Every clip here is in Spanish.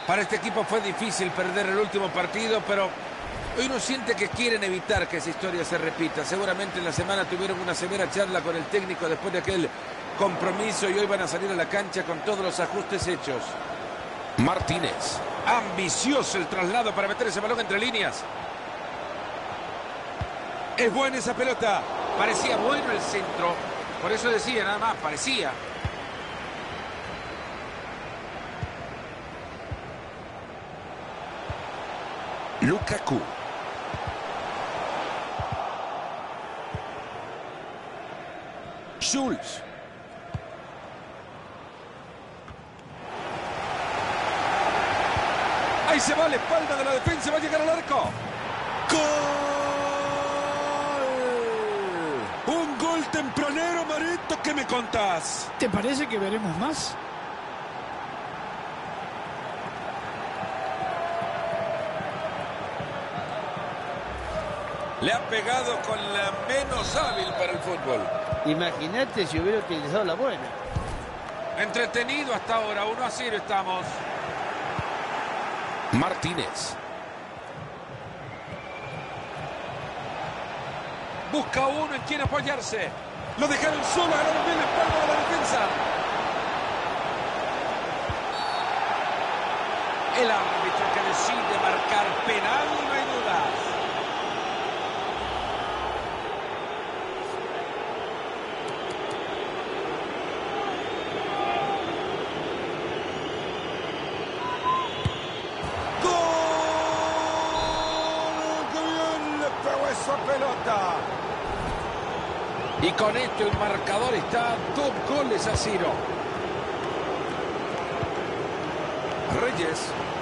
Para este equipo fue difícil perder el último partido, pero hoy uno siente que quieren evitar que esa historia se repita. Seguramente en la semana tuvieron una severa charla con el técnico después de aquel compromiso y hoy van a salir a la cancha con todos los ajustes hechos. Martínez. Ambicioso el traslado para meter ese balón entre líneas. Es buena esa pelota. Parecía bueno el centro. Por eso decía, nada más, parecía. Lukaku. Schulz. Ahí se va la espalda de la defensa, va a llegar al arco. ¡Gol! Un gol tempranero, Marito, ¿qué me contás? ¿Te parece que veremos más? Le ha pegado con la menos hábil para el fútbol. Imagínate si hubiera utilizado la buena. Entretenido hasta ahora, 1-0 estamos. Martínez. Busca uno en quien apoyarse. Lo dejaron solo, ganaron bien la espalda de la defensa. El árbitro que decide marcar penal, no hay dudas. Pelota. Y con esto el marcador está 2 goles a 0. Reyes.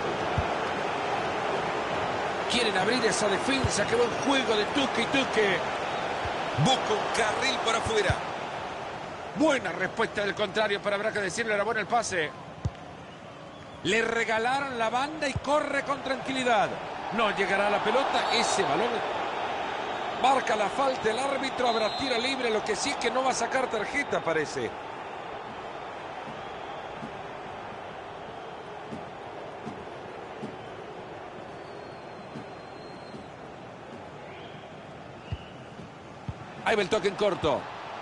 Quieren abrir esa defensa. Qué buen juego de Tuque y Tuque. Busca un carril por afuera. Buena respuesta del contrario, pero habrá que decirle era bueno el pase. Le regalaron la banda y corre con tranquilidad. No llegará a la pelota. Ese balón marca la falta el árbitro, habrá tiro libre, lo que sí es que no va a sacar tarjeta, parece. Ahí va el toque en corto.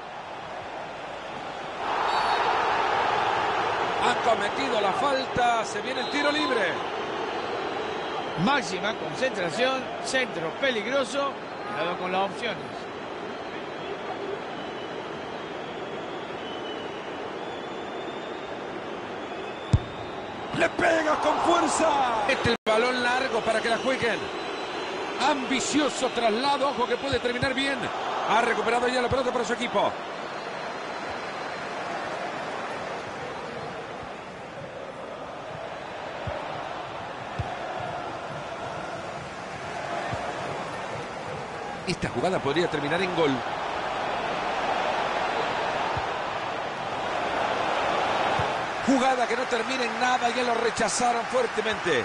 Han cometido la falta, se viene el tiro libre. Máxima concentración, centro peligroso. Cuidado con las opciones. ¡Le pega con fuerza! Este es el balón largo para que la jueguen. Ambicioso traslado, ojo que puede terminar bien. Ha recuperado ya la pelota para su equipo. Esta jugada podría terminar en gol. Jugada que no termina en nada, ya lo rechazaron fuertemente.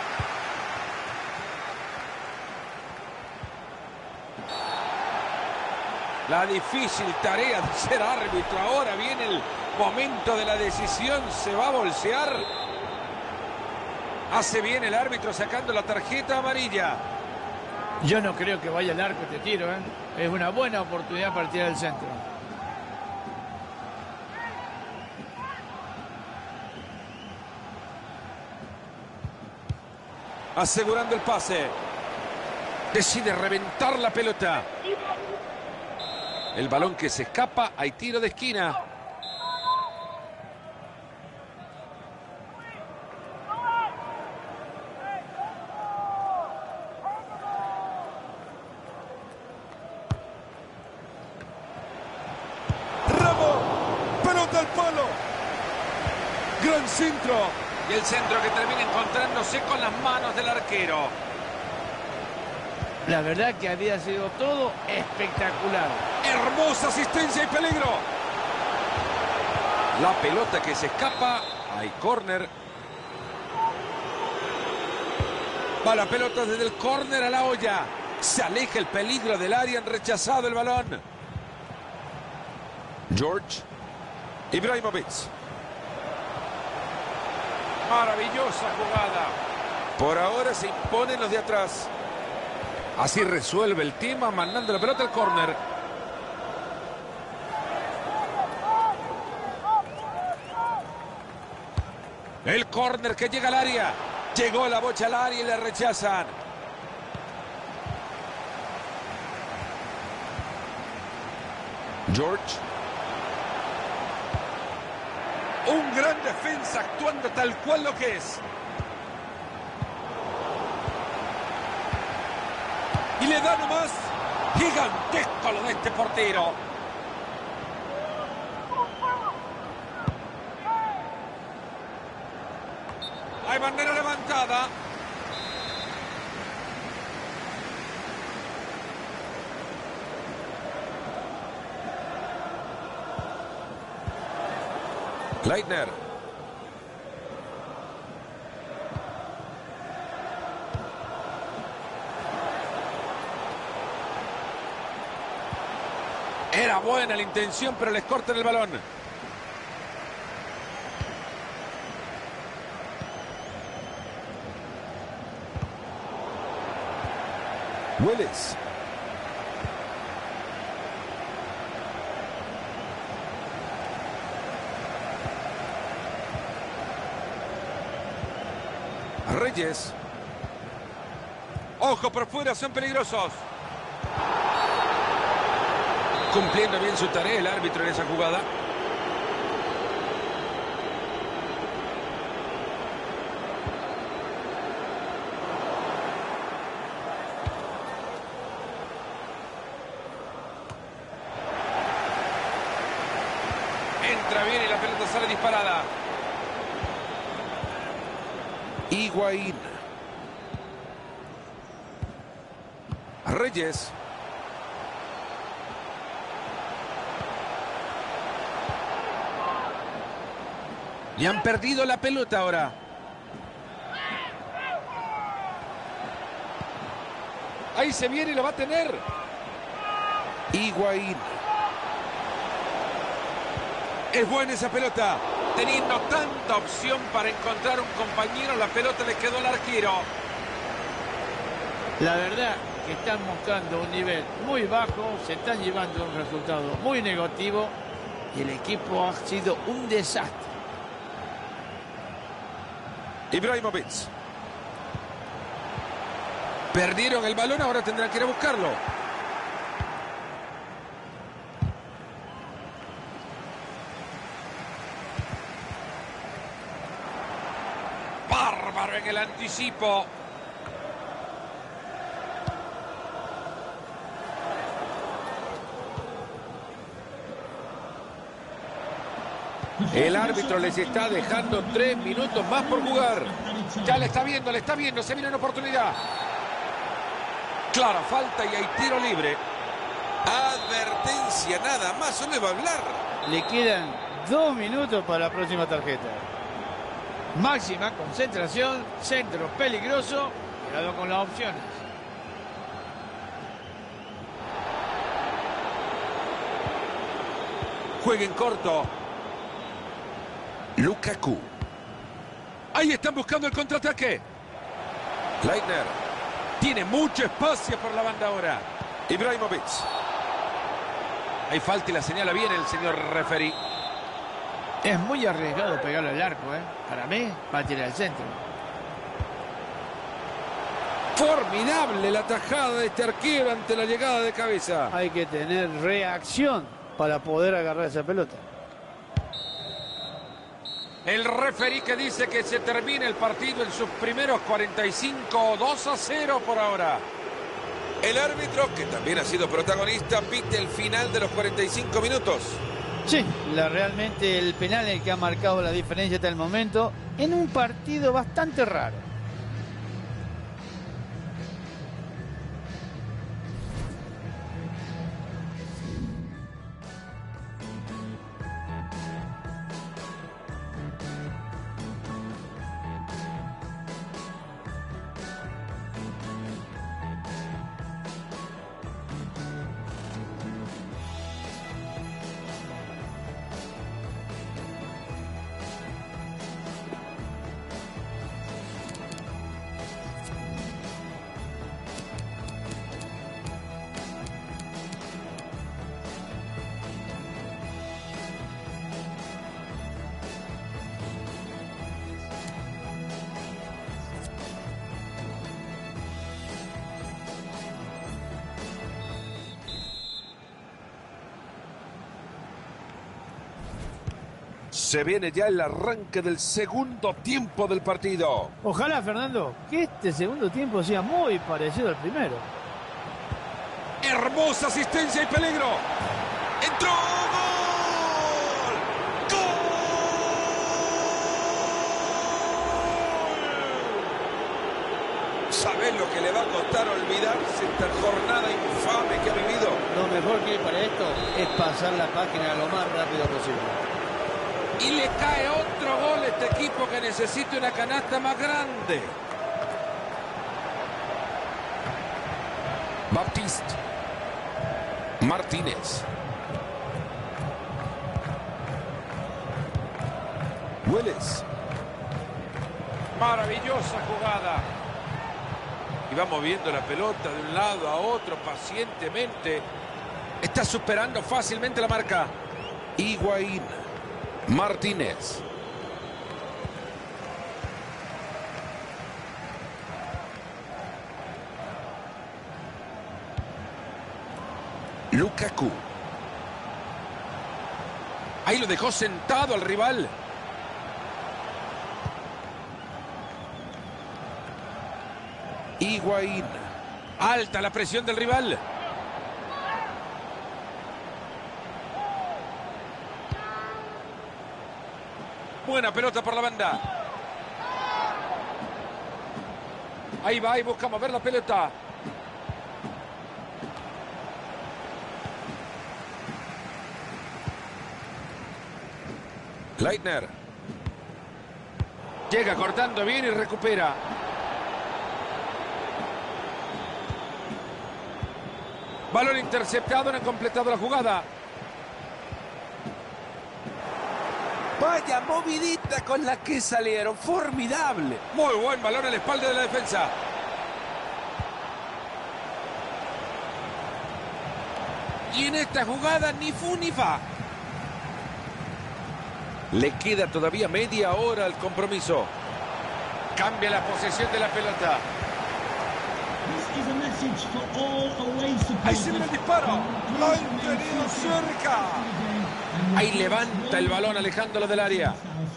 La difícil tarea de ser árbitro. Ahora viene el momento de la decisión. Se va a bolsear. Hace bien el árbitro sacando la tarjeta amarilla. Yo no creo que vaya al arco este tiro, ¿eh? Es una buena oportunidad para tirar el centro. Asegurando el pase. Decide reventar la pelota. El balón que se escapa. Hay tiro de esquina. Gran centro. Y el centro que termina encontrándose con las manos del arquero. La verdad que había sido todo espectacular. Hermosa asistencia y peligro. La pelota que se escapa. Hay córner. Va la pelota desde el córner a la olla. Se aleja el peligro del área. Han rechazado el balón. George. Ibrahimovic. Maravillosa jugada. Por ahora se imponen los de atrás. Así resuelve el tema, mandando la pelota al córner. El córner que llega al área. Llegó la bocha al área y le rechazan. George. Un gran defensa actuando tal cual lo que es. Y le da nomás. Gigantesco lo de este portero. Hay bandera levantada. Leitner. Era buena la intención, pero les cortan el balón. Willis. Reyes. Ojo por fuera, son peligrosos. Cumpliendo bien su tarea el árbitro en esa jugada. Entra bien y la pelota sale disparada. Higuaín. Reyes. Le han perdido la pelota ahora. Ahí se viene y lo va a tener. Higuaín. Es buena esa pelota. Teniendo tanta opción para encontrar un compañero, la pelota le quedó al arquero. La verdad que están mostrando un nivel muy bajo, se están llevando un resultado muy negativo y el equipo ha sido un desastre. Ibrahimovic. Perdieron el balón, ahora tendrán que ir a buscarlo. Bárbaro en el anticipo. El árbitro les está dejando 3 minutos más por jugar. Ya le está viendo, se viene una oportunidad. Clara falta y hay tiro libre. Advertencia, nada más, solo le va a hablar. Le quedan 2 minutos para la próxima tarjeta. Máxima concentración, centro peligroso, cuidado con las opciones. Juega en corto. Lukaku. Ahí están buscando el contraataque. Leitner. Tiene mucho espacio por la banda ahora. Ibrahimovic. Hay falta y la señala bien el señor referí. Es muy arriesgado pegarle al arco, ¿eh? Para mí, va a tirar al centro. Formidable la tajada de este arquero ante la llegada de cabeza. Hay que tener reacción para poder agarrar esa pelota. El referí que dice que se termina el partido en sus primeros 45, 2-0 por ahora. El árbitro, que también ha sido protagonista, pite el final de los 45 minutos. Sí, realmente el penal el que ha marcado la diferencia hasta el momento en un partido bastante raro. Se viene ya el arranque del segundo tiempo del partido. Ojalá, Fernando, que este segundo tiempo sea muy parecido al primero. Hermosa asistencia y peligro. ¡Entró! ¡Gol! ¡Gol! ¿Sabés lo que le va a costar olvidarse esta jornada infame que ha vivido? Lo mejor que hay para esto es pasar la página lo más rápido posible. Y le cae otro gol a este equipo que necesita una canasta más grande. Baptiste. Martínez. Willis. Maravillosa jugada. Y va moviendo la pelota de un lado a otro pacientemente. Está superando fácilmente la marca. Higuaín. Martínez. Lukaku. Ahí lo dejó sentado al rival. Higuaín. Alta la presión del rival. Buena pelota por la banda. Ahí va y busca mover la pelota. Leitner. Llega cortando bien y recupera. Balón interceptado, no han completado la jugada. Vaya movidita con la que salieron. Formidable. Muy buen balón a la espalda de la defensa. Y en esta jugada ni fu ni fa. Le queda todavía media hora al compromiso. Cambia la posesión de la pelota. Ahí se viene el disparo. Lo ha tenido cerca. Ahí levanta el balón alejándolo del área.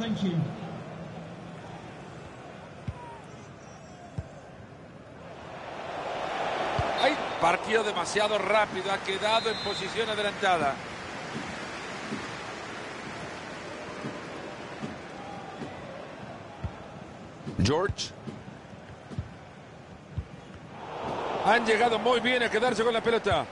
Hay partido demasiado rápido. Ha quedado en posición adelantada. George. Han llegado muy bien a quedarse con la pelota.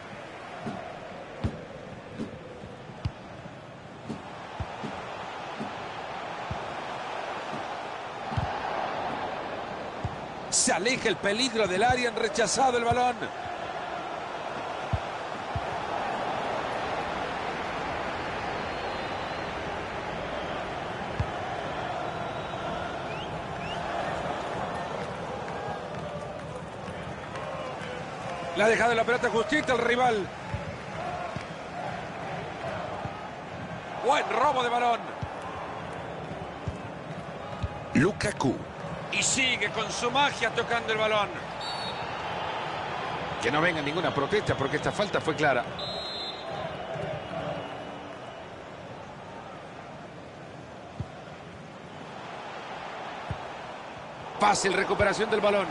Se aleja el peligro del área, han rechazado el balón. Le ha dejado la pelota justita al rival. Buen robo de balón. Lukaku. Y sigue con su magia tocando el balón. Que no venga ninguna protesta porque esta falta fue clara. Fácil recuperación del balón.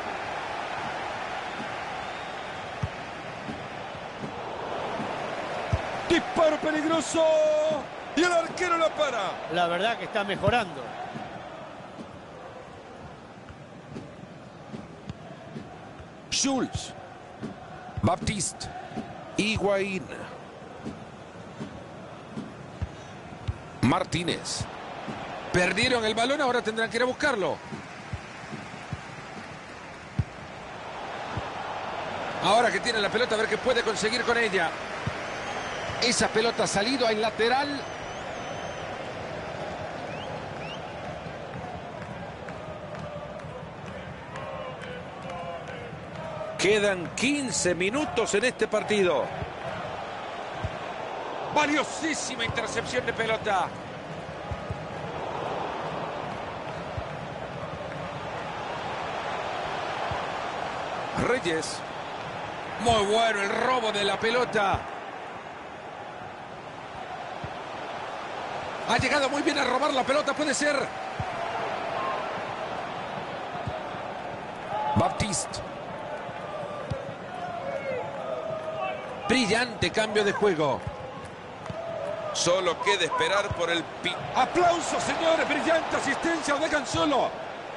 Disparo peligroso. Y el arquero la para. La verdad que está mejorando. Schulz. Baptiste. Higuaín. Martínez. Perdieron el balón, ahora tendrán que ir a buscarlo. Ahora que tiene la pelota, a ver qué puede conseguir con ella. Esa pelota ha salido al lateral. Quedan 15 minutos en este partido. Valiosísima intercepción de pelota. Reyes. Muy bueno el robo de la pelota. Ha llegado muy bien a robar la pelota, puede ser. Baptiste. Brillante cambio de juego. Solo queda esperar por el ¡aplausos, señores! Brillante asistencia, lo dejan solo.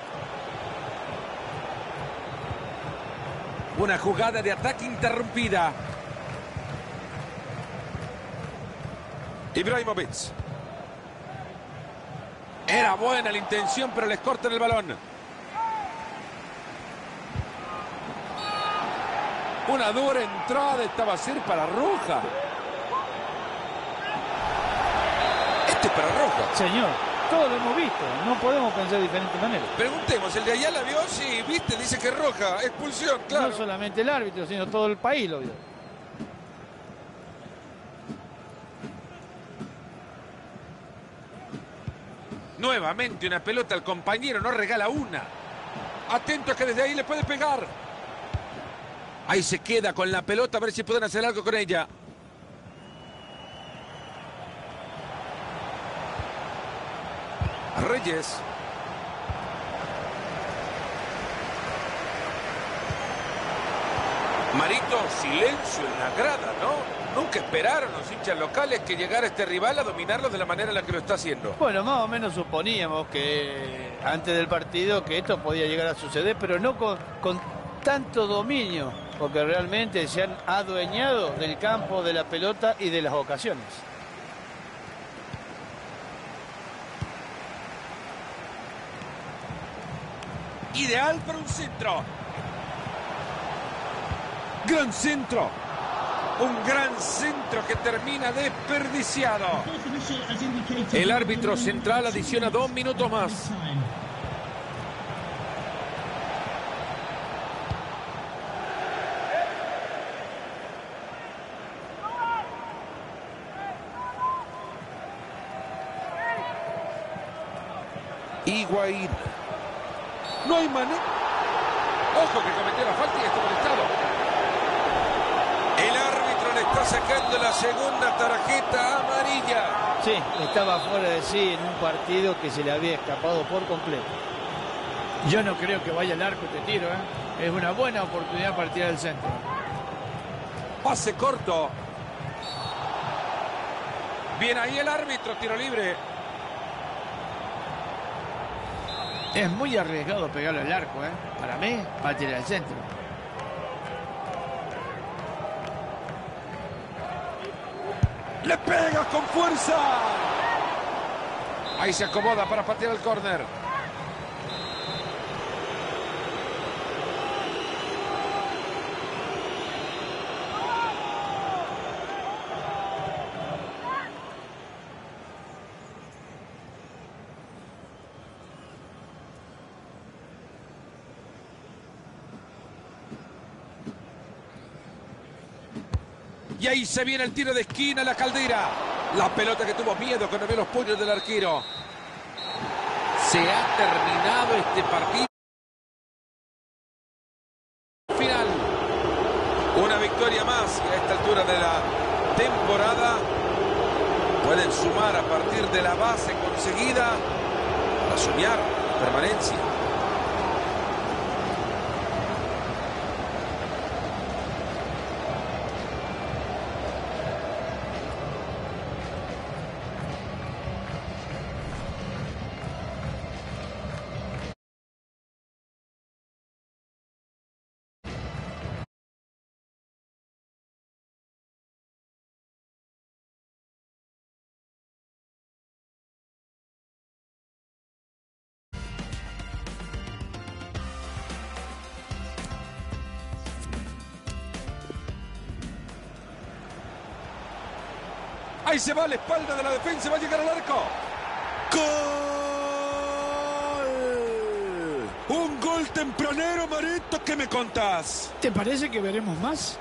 Una jugada de ataque interrumpida. Ibrahimovic. Era buena la intención, pero les cortan el balón. Una dura entrada, esta va a ser para roja. Este es para roja. Señor, todo lo hemos visto. No podemos pensar de diferente manera. Preguntemos, ¿el de allá la vio? Sí, viste, dice que es roja. Expulsión, claro. No solamente el árbitro, sino todo el país lo vio. Nuevamente una pelota al compañero, no regala una. Atento que desde ahí le puede pegar. Ahí se queda con la pelota, a ver si pueden hacer algo con ella. Reyes. Marito, silencio en la grada, ¿no? Nunca esperaron los hinchas locales que llegara este rival a dominarlo de la manera en la que lo está haciendo. Bueno, más o menos suponíamos que antes del partido que esto podía llegar a suceder, pero no con tanto dominio, porque realmente se han adueñado del campo, de la pelota y de las ocasiones. Ideal para un centro. Gran centro. Un gran centro que termina desperdiciado. El árbitro central adiciona 2 minutos más. Higuaín. No hay manera. Ojo que cometió la falta y está molestado. El árbitro le está sacando la segunda tarjeta amarilla. Sí, estaba fuera de sí en un partido que se le había escapado por completo. Yo no creo que vaya al arco este tiro, ¿eh? Es una buena oportunidad para tirar del centro. Pase corto. Bien ahí el árbitro, tiro libre. Es muy arriesgado pegarle al arco, ¿eh? Para mí, va a tirar al centro. ¡Le pega con fuerza! Ahí se acomoda para patear el córner. Y ahí se viene el tiro de esquina, la Caldera. La pelota que tuvo miedo cuando vio los puños del arquero. Se ha terminado este partido. Final. Una victoria más y a esta altura de la temporada pueden sumar a partir de la base conseguida para soñar la permanencia. Ahí se va a la espalda de la defensa, va a llegar al arco. ¡Gol! Un gol tempranero, Marito, ¿qué me contás? ¿Te parece que veremos más?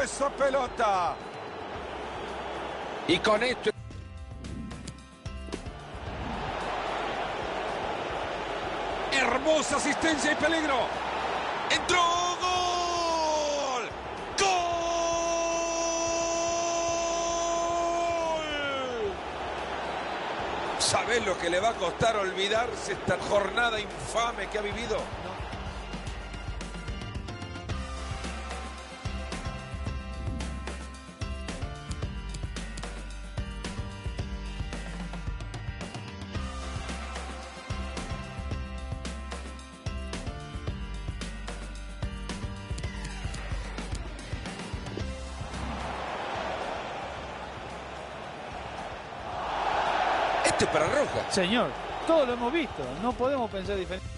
esa pelota! Y con esto... Hermosa asistencia y peligro. ¡Entró! ¡Gol! ¡Gol! ¿Sabés lo que le va a costar olvidarse esta jornada infame que ha vivido? Esto es para roja. Señor, todo lo hemos visto. No podemos pensar diferente.